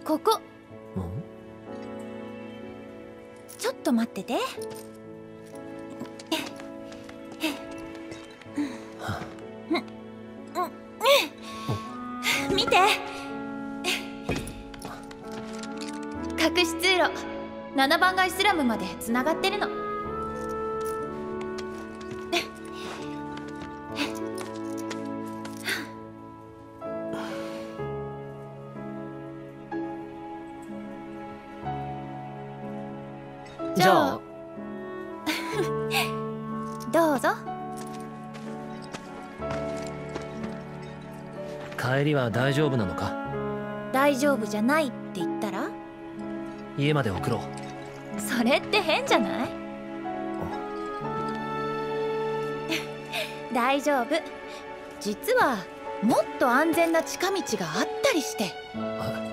ここ。ちょっと待ってて。見て。隠し通路、7番街スラムまでつながってるの。 じゃあどうぞ。 帰りは大丈夫なのか？ 大丈夫じゃないって言ったら？ 家まで送ろう。 それって変じゃない？大丈夫。実はもっと安全な近道があったりして。